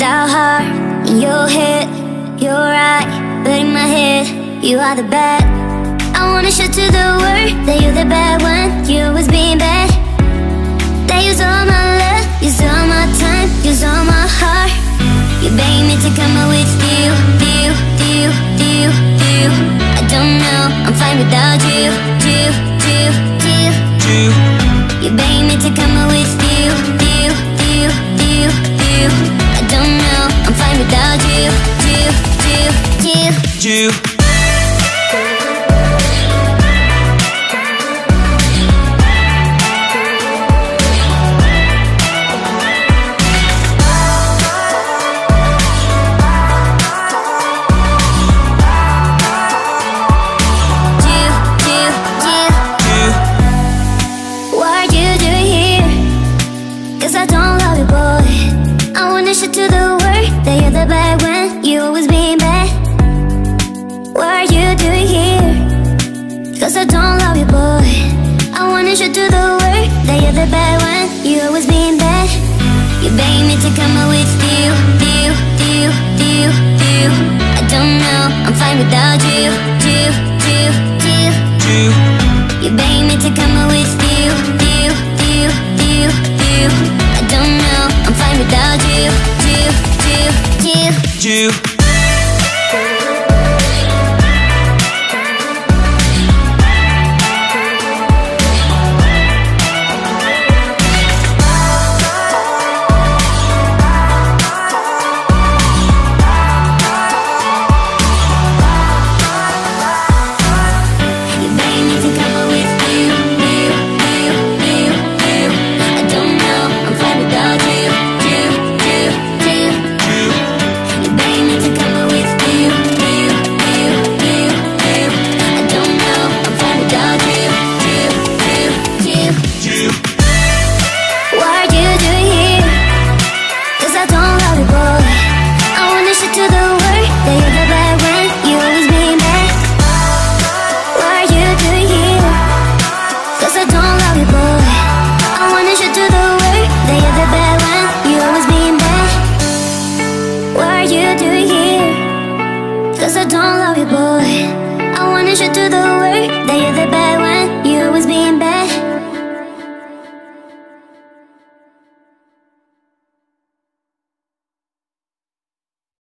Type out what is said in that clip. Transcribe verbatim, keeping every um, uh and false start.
Dial hard in your head, you're right, but in my head, you are the bad. I wanna show to the world that you're the bad one. You always being bad. That use all my love, use all my time, use all my heart. You beg me to come out with you, you, you, you, you. I don't know, I'm fine without you, you, you, you, you. You beg me to come out with you, you, you, you, you. I don't know, I'm fine without you, you, you, you, you. To the world that you're the bad one. You always being bad. What are you doing here? Cause I don't love you, boy. I wanna show to the world that you're the bad one. You always being bad. You beg me to come out with you, you, you, you, you. I don't know, I'm fine without you, you, you, you, you. You beg me to come out with you, you, you, you, you. I don't know, I'm fine without you. You, you, you. Cause I don't love you, boy. I wanna show to the world that you're the bad one.